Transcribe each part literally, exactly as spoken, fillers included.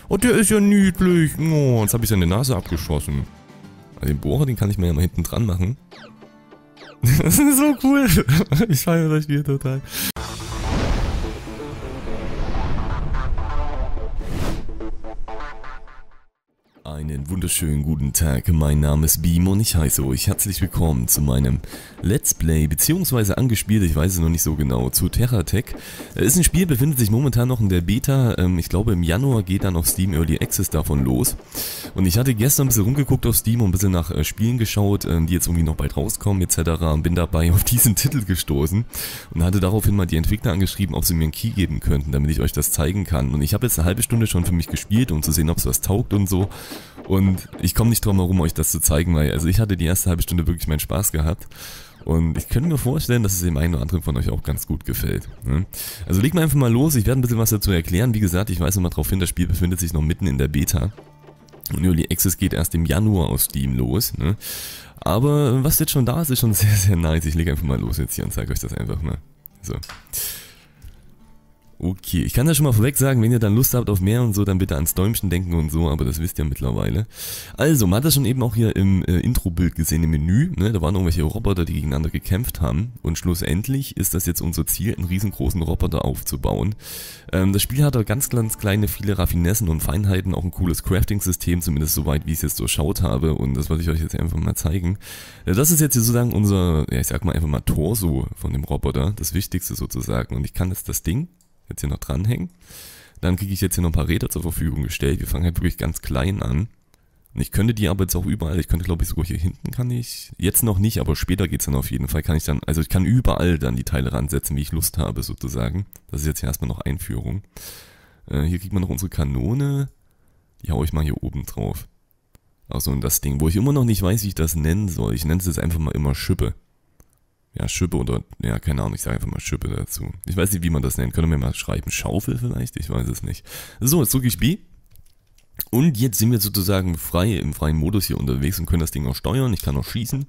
Oh, der ist ja niedlich. Oh, jetzt habe ich seine Nase abgeschossen. Den Bohrer, den kann ich mir ja mal hinten dran machen. Das ist so cool. Ich feiere das Spiel total. Einen wunderschönen guten Tag, mein Name ist Beam und ich heiße euch herzlich willkommen zu meinem Let's Play, beziehungsweise angespielt, ich weiß es noch nicht so genau, zu TerraTech. Ist ein Spiel, befindet sich momentan noch in der Beta, ich glaube im Januar geht dann auf Steam Early Access davon los. Und ich hatte gestern ein bisschen rumgeguckt auf Steam und ein bisschen nach Spielen geschaut, die jetzt irgendwie noch bald rauskommen et cetera. Und bin dabei auf diesen Titel gestoßen und hatte daraufhin mal die Entwickler angeschrieben, ob sie mir einen Key geben könnten, damit ich euch das zeigen kann. Und ich habe jetzt eine halbe Stunde schon für mich gespielt, um zu sehen, ob es was taugt und so. Und ich komme nicht drum herum, euch das zu zeigen, weil also ich hatte die erste halbe Stunde wirklich meinen Spaß gehabt. Und ich könnte mir vorstellen, dass es dem einen oder anderen von euch auch ganz gut gefällt. Ne? Also legt mal einfach mal los, ich werde ein bisschen was dazu erklären. Wie gesagt, ich weise mal darauf hin, das Spiel befindet sich noch mitten in der Beta. Und Early Access geht erst im Januar auf Steam los. Ne? Aber was jetzt schon da ist, ist schon sehr, sehr nice. Ich lege einfach mal los jetzt hier und zeige euch das einfach mal. So. Okay, ich kann ja schon mal vorweg sagen, wenn ihr dann Lust habt auf mehr und so, dann bitte ans Däumchen denken und so, aber das wisst ihr mittlerweile. Also, man hat das schon eben auch hier im äh, Intro-Bild gesehen, im Menü, ne, da waren irgendwelche Roboter, die gegeneinander gekämpft haben und schlussendlich ist das jetzt unser Ziel, einen riesengroßen Roboter aufzubauen. Ähm, das Spiel hat da ganz, ganz kleine, viele Raffinessen und Feinheiten, auch ein cooles Crafting-System, zumindest soweit, wie ich es jetzt durchschaut habe und das wollte ich euch jetzt einfach mal zeigen. Ja, das ist jetzt hier sozusagen unser, ja ich sag mal einfach mal Torso von dem Roboter, das Wichtigste sozusagen und ich kann jetzt das Ding jetzt hier noch dranhängen. Dann kriege ich jetzt hier noch ein paar Räder zur Verfügung gestellt. Wir fangen halt wirklich ganz klein an. Und ich könnte die aber jetzt auch überall, ich könnte glaube ich sogar hier hinten kann ich, jetzt noch nicht, aber später geht's dann auf jeden Fall, kann ich dann, also ich kann überall dann die Teile ransetzen, wie ich Lust habe sozusagen. Das ist jetzt hier erstmal noch Einführung. Äh, hier kriegt man noch unsere Kanone. Die haue ich mal hier oben drauf. Achso, und das Ding, wo ich immer noch nicht weiß, wie ich das nennen soll. Ich nenne es jetzt einfach mal immer Schippe. Ja, Schippe oder, ja, keine Ahnung, ich sage einfach mal Schippe dazu. Ich weiß nicht, wie man das nennt. Könnt ihr mir mal schreiben? Schaufel vielleicht? Ich weiß es nicht. So, jetzt drücke ich B. Und jetzt sind wir sozusagen frei, im freien Modus hier unterwegs und können das Ding auch steuern. Ich kann auch schießen.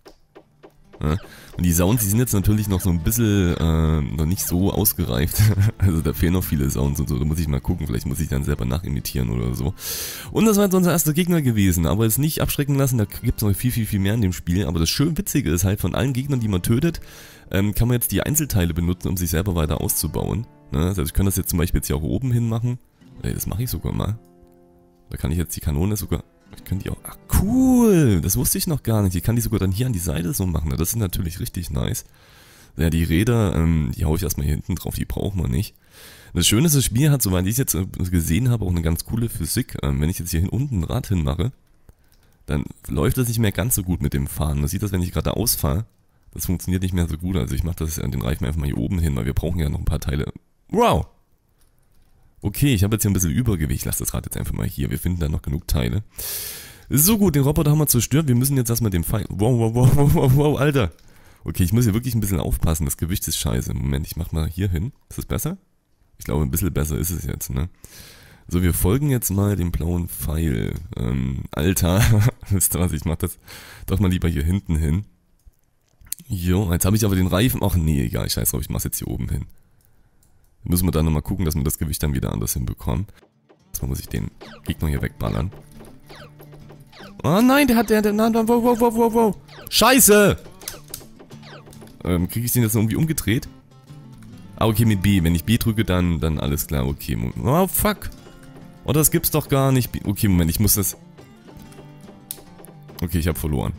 Ja. Und die Sounds, die sind jetzt natürlich noch so ein bisschen, äh, noch nicht so ausgereift. Also da fehlen noch viele Sounds und so. Da muss ich mal gucken. Vielleicht muss ich dann selber nachimitieren oder so. Und das war jetzt unser erster Gegner gewesen. Aber jetzt nicht abschrecken lassen. Da gibt es noch viel, viel, viel mehr in dem Spiel. Aber das schön Witzige ist halt, von allen Gegnern, die man tötet, ähm, kann man jetzt die Einzelteile benutzen, um sich selber weiter auszubauen. Ne? Also ich kann das jetzt zum Beispiel jetzt hier auch oben hin machen. Ey, das mache ich sogar mal. Da kann ich jetzt die Kanone sogar... Ich kann die auch... Ach cool! Das wusste ich noch gar nicht. Ich kann die sogar dann hier an die Seite so machen. Das ist natürlich richtig nice. Ja, die Räder, ähm, die haue ich erstmal hier hinten drauf. Die brauchen wir nicht. Das Schöne ist, das Spiel hat, soweit ich es jetzt gesehen habe, auch eine ganz coole Physik. Ähm, wenn ich jetzt hier unten ein Rad hinmache, dann läuft das nicht mehr ganz so gut mit dem Fahren. Man sieht das, wenn ich gerade ausfahre. Das funktioniert nicht mehr so gut. Also ich mache das an den Reifen einfach mal hier oben hin, weil wir brauchen ja noch ein paar Teile. Wow! Okay, ich habe jetzt hier ein bisschen Übergewicht. Ich lasse das Rad jetzt einfach mal hier. Wir finden da noch genug Teile. So gut, den Roboter haben wir zerstört. Wir müssen jetzt erstmal den Pfeil... Wow, wow, wow, wow, wow, wow, Alter. Okay, ich muss hier wirklich ein bisschen aufpassen. Das Gewicht ist scheiße. Moment, ich mach mal hier hin. Ist das besser? Ich glaube, ein bisschen besser ist es jetzt, ne? So, wir folgen jetzt mal dem blauen Pfeil. Ähm, Alter. Wisst ihr was? Ich mach das doch mal lieber hier hinten hin. Jo, jetzt habe ich aber den Reifen... Ach nee, egal. Scheiß drauf, ich mach's jetzt hier oben hin. Müssen wir dann nochmal gucken, dass wir das Gewicht dann wieder anders hinbekommen. Erstmal muss ich den Gegner hier wegballern. Oh nein, der hat, der, der, nein, wow, wow, wow, wow, wow. Scheiße! Ähm, kriege ich den jetzt irgendwie umgedreht? Ah, okay, mit B. Wenn ich B drücke, dann, dann alles klar, okay. Oh, fuck. Oh, das gibt's doch gar nicht. Okay, Moment, ich muss das... Okay, ich habe verloren.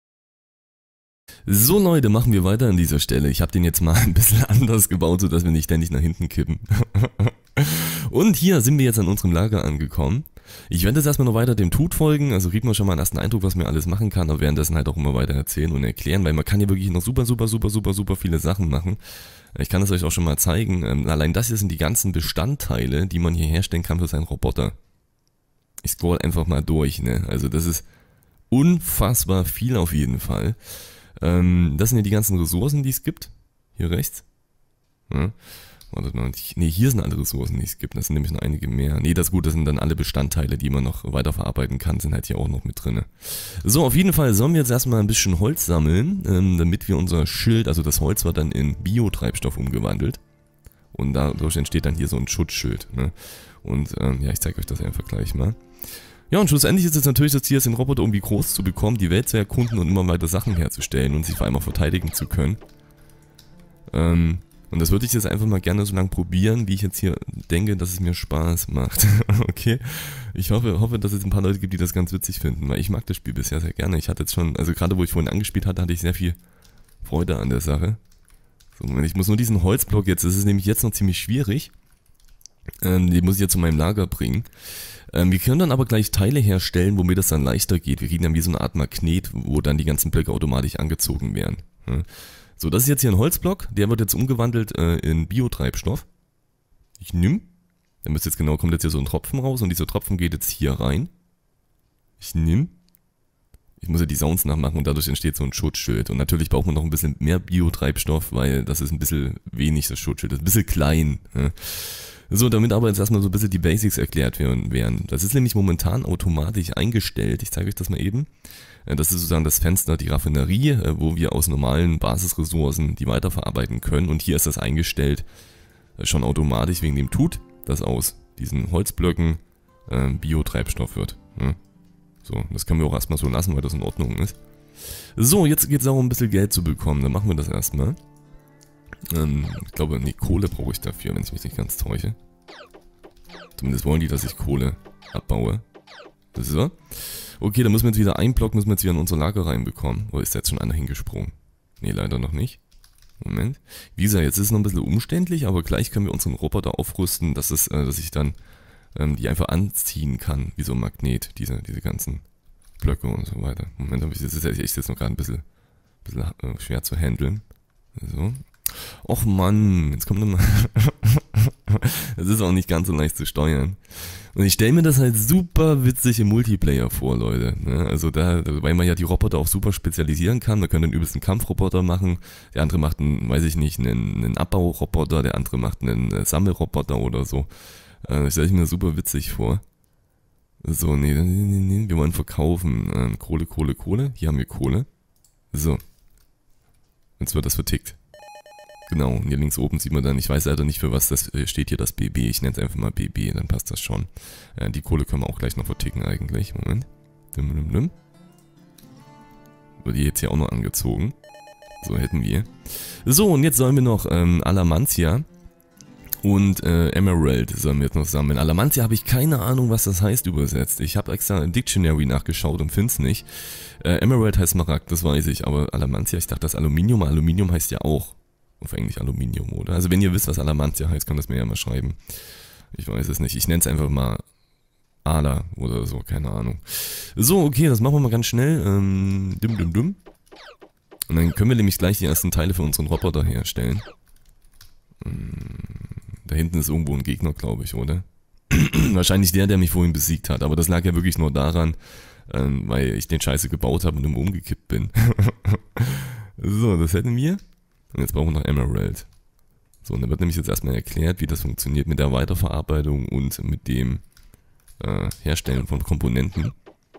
So Leute, machen wir weiter an dieser Stelle. Ich habe den jetzt mal ein bisschen anders gebaut, sodass wir nicht ständig nach hinten kippen. Und hier sind wir jetzt an unserem Lager angekommen. Ich werde jetzt erstmal noch weiter dem Tut folgen, also kriegt man schon mal einen ersten Eindruck, was man alles machen kann, aber währenddessen halt auch immer weiter erzählen und erklären, weil man kann hier wirklich noch super, super, super, super, super viele Sachen machen. Ich kann es euch auch schon mal zeigen. Allein das hier sind die ganzen Bestandteile, die man hier herstellen kann für seinen Roboter. Ich scroll einfach mal durch, ne? Also das ist unfassbar viel auf jeden Fall. Ähm, das sind ja die ganzen Ressourcen, die es gibt. Hier rechts. Ja. Wartet mal, ne, hier sind alle Ressourcen, die es gibt. Das sind nämlich noch einige mehr. Ne, das ist gut, das sind dann alle Bestandteile, die man noch weiterverarbeiten kann, sind halt hier auch noch mit drinne. So, auf jeden Fall sollen wir jetzt erstmal ein bisschen Holz sammeln, ähm, damit wir unser Schild, also das Holz wird dann in Biotreibstoff umgewandelt. Und dadurch entsteht dann hier so ein Schutzschild, ne? Und ähm, ja, ich zeige euch das einfach gleich mal. Ja, und schlussendlich ist es natürlich das Ziel, den Roboter irgendwie groß zu bekommen, die Welt zu erkunden und immer weiter Sachen herzustellen und sich vor allem auch verteidigen zu können. Ähm, und das würde ich jetzt einfach mal gerne so lange probieren, wie ich jetzt hier denke, dass es mir Spaß macht. Okay? Ich hoffe, hoffe, dass es ein paar Leute gibt, die das ganz witzig finden, weil ich mag das Spiel bisher sehr gerne. Ich hatte jetzt schon, also gerade wo ich vorhin angespielt hatte, hatte ich sehr viel Freude an der Sache. So, ich muss nur diesen Holzblock jetzt, das ist nämlich jetzt noch ziemlich schwierig. Ähm, die muss ich jetzt zu meinem Lager bringen. Ähm, wir können dann aber gleich Teile herstellen, womit das dann leichter geht. Wir kriegen dann wie so eine Art Magnet, wo dann die ganzen Blöcke automatisch angezogen werden. Ja. So, das ist jetzt hier ein Holzblock, der wird jetzt umgewandelt äh, in Biotreibstoff. Ich nimm, da müsste jetzt genau, kommt jetzt hier so ein Tropfen raus und dieser Tropfen geht jetzt hier rein. Ich nimm. Ich muss ja die Sounds nachmachen und dadurch entsteht so ein Schutzschild. Und natürlich braucht man noch ein bisschen mehr Biotreibstoff, weil das ist ein bisschen wenig, das Schutzschild, das ist ein bisschen klein. Ja. So, damit aber jetzt erstmal so ein bisschen die Basics erklärt werden. Das ist nämlich momentan automatisch eingestellt. Ich zeige euch das mal eben. Das ist sozusagen das Fenster, die Raffinerie, wo wir aus normalen Basisressourcen die weiterverarbeiten können. Und hier ist das eingestellt schon automatisch wegen dem Tut, dass aus diesen Holzblöcken äh, Biotreibstoff wird. Ja. So, das können wir auch erstmal so lassen, weil das in Ordnung ist. So, jetzt geht es darum, ein bisschen Geld zu bekommen. Dann machen wir das erstmal. Ähm, ich glaube, nee, Kohle brauche ich dafür, wenn ich mich nicht ganz täusche. Zumindest wollen die, dass ich Kohle abbaue. So. Okay, dann müssen wir jetzt wieder einen Block, müssen wir jetzt wieder in unser Lager reinbekommen. Oder ist da jetzt schon einer hingesprungen? Nee, leider noch nicht. Moment. Wie gesagt, jetzt ist es noch ein bisschen umständlich, aber gleich können wir unseren Roboter aufrüsten, dass, es, äh, dass ich dann ähm, die einfach anziehen kann, wie so ein Magnet, diese, diese ganzen Blöcke und so weiter. Moment, das ist echt jetzt noch gerade ein bisschen, bisschen äh, schwer zu handeln. So. Och Mann, jetzt kommt nochmal. Das ist auch nicht ganz so leicht zu steuern. Und ich stelle mir das halt super witzig im Multiplayer vor, Leute. Also da, weil man ja die Roboter auch super spezialisieren kann. Man könnte einen übelsten Kampfroboter machen. Der andere macht einen, weiß ich nicht, einen, einen Abbauroboter. Der andere macht einen Sammelroboter oder so. Das stelle ich mir super witzig vor. So, nee, nee, nee, nee, wir wollen verkaufen. Kohle, Kohle, Kohle. Hier haben wir Kohle. So. Jetzt wird das vertickt. Genau, und hier links oben sieht man dann, ich weiß leider nicht, für was das steht hier, das B B, ich nenne es einfach mal B B, dann passt das schon. Äh, die Kohle können wir auch gleich noch verticken eigentlich, Moment. Dum, dum, dum. Wird die jetzt hier auch noch angezogen. So hätten wir. So, und jetzt sollen wir noch ähm, Alamantia und äh, Emerald sollen wir jetzt noch sammeln. Alamantia habe ich keine Ahnung, was das heißt übersetzt. Ich habe extra im Dictionary nachgeschaut und finde es nicht. Äh, Emerald heißt Smaragd, das weiß ich, aber Alamantia, ich dachte das Aluminium, Aluminium heißt ja auch auf Englisch Aluminium, oder? Also wenn ihr wisst, was Alamantia heißt, könnt ihr das mir ja mal schreiben. Ich weiß es nicht. Ich nenne es einfach mal Ala oder so, keine Ahnung. So, okay, das machen wir mal ganz schnell. Ähm, dumm, dumm, dumm. Und dann können wir nämlich gleich die ersten Teile für unseren Roboter herstellen. Da hinten ist irgendwo ein Gegner, glaube ich, oder? Wahrscheinlich der, der mich vorhin besiegt hat. Aber das lag ja wirklich nur daran, ähm, weil ich den Scheiße gebaut habe und immer umgekippt bin. So, das hätten wir. Und jetzt brauchen wir noch Emerald. So, und dann wird nämlich jetzt erstmal erklärt, wie das funktioniert mit der Weiterverarbeitung und mit dem äh, Herstellen von Komponenten.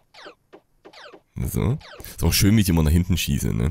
So. Ist auch schön, wie ich immer nach hinten schieße, ne?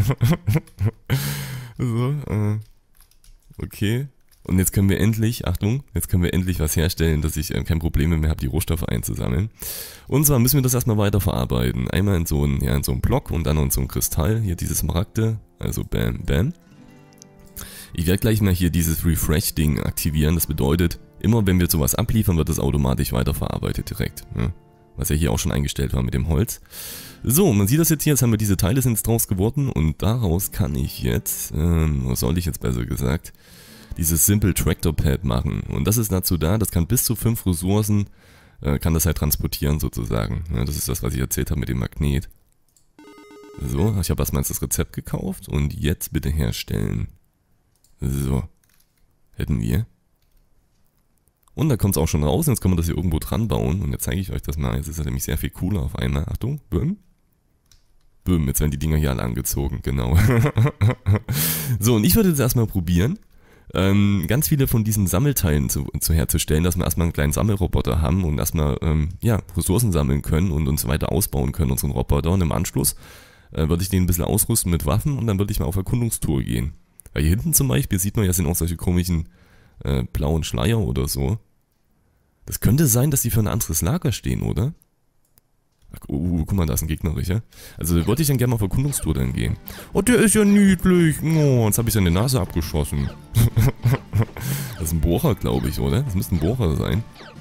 So, äh. Okay. Und jetzt können wir endlich, Achtung, jetzt können wir endlich was herstellen, dass ich äh, kein Problem mehr habe, die Rohstoffe einzusammeln. Und zwar müssen wir das erstmal weiterverarbeiten. Einmal in so einen, ja, in so einen Block und dann in so einen Kristall. Hier dieses Smaragde, also bam, bam. Ich werde gleich mal hier dieses Refresh-Ding aktivieren. Das bedeutet, immer wenn wir sowas abliefern, wird das automatisch weiterverarbeitet direkt. Ja. Was ja hier auch schon eingestellt war mit dem Holz. So, man sieht das jetzt hier, jetzt haben wir diese Teile sind draus geworden und daraus kann ich jetzt, ähm, was soll ich jetzt besser gesagt, dieses Simple Tractor Pad machen. Und das ist dazu da, das kann bis zu fünf Ressourcen, äh, kann das halt transportieren sozusagen. Ja, das ist das, was ich erzählt habe mit dem Magnet. So, ich habe erstmal das Rezept gekauft und jetzt bitte herstellen. So, hätten wir. Und da kommt es auch schon raus, jetzt kann man das hier irgendwo dran bauen. Und jetzt zeige ich euch das mal, jetzt ist das nämlich sehr viel cooler auf einmal. Achtung, böhm. Böhm, jetzt werden die Dinger hier alle angezogen, genau. So, und ich würde jetzt erstmal probieren, ähm, ganz viele von diesen Sammelteilen zu, zu herzustellen, dass wir erstmal einen kleinen Sammelroboter haben und erstmal ähm, ja, Ressourcen sammeln können und uns weiter ausbauen können, unseren Roboter. Und im Anschluss äh, würde ich den ein bisschen ausrüsten mit Waffen und dann würde ich mal auf Erkundungstour gehen. Weil hier hinten zum Beispiel sieht man ja, sind auch solche komischen äh, blauen Schleier oder so. Das könnte sein, dass die für ein anderes Lager stehen, oder? Ach, oh, guck mal, da ist ein gegnerischer. Also wollte ich dann gerne mal auf Erkundungstour dann gehen. Oh, der ist ja niedlich. Oh, jetzt habe ich seine Nase abgeschossen. Das ist ein Bohrer, glaube ich, oder? Das müsste ein Bohrer sein.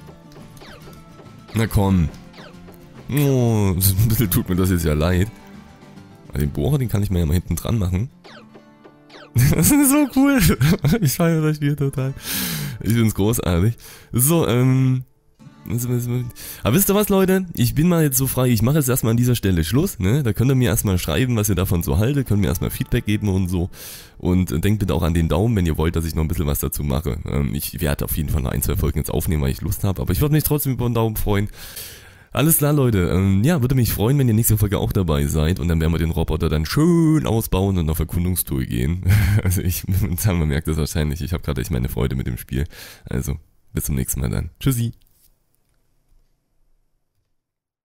Na komm. Oh, ein bisschen tut mir das jetzt ja leid. Aber den Bohrer, den kann ich mir ja mal hinten dran machen. Das ist so cool. Ich feiere das Spiel total. Ich finde es großartig. So, ähm... Aber wisst ihr was, Leute? Ich bin mal jetzt so frei, ich mache jetzt erstmal an dieser Stelle Schluss, ne? Da könnt ihr mir erstmal schreiben, was ihr davon so haltet, könnt mir erstmal Feedback geben und so. Und denkt bitte auch an den Daumen, wenn ihr wollt, dass ich noch ein bisschen was dazu mache. Ähm, ich werde auf jeden Fall noch ein, zwei Folgen jetzt aufnehmen, weil ich Lust habe, aber ich würde mich trotzdem über einen Daumen freuen. Alles klar, Leute. Ähm, ja, würde mich freuen, wenn ihr nächste Folge auch dabei seid und dann werden wir den Roboter dann schön ausbauen und auf Erkundungstour gehen. Also ich, man merkt das wahrscheinlich, ich habe gerade echt meine Freude mit dem Spiel. Also, bis zum nächsten Mal dann. Tschüssi.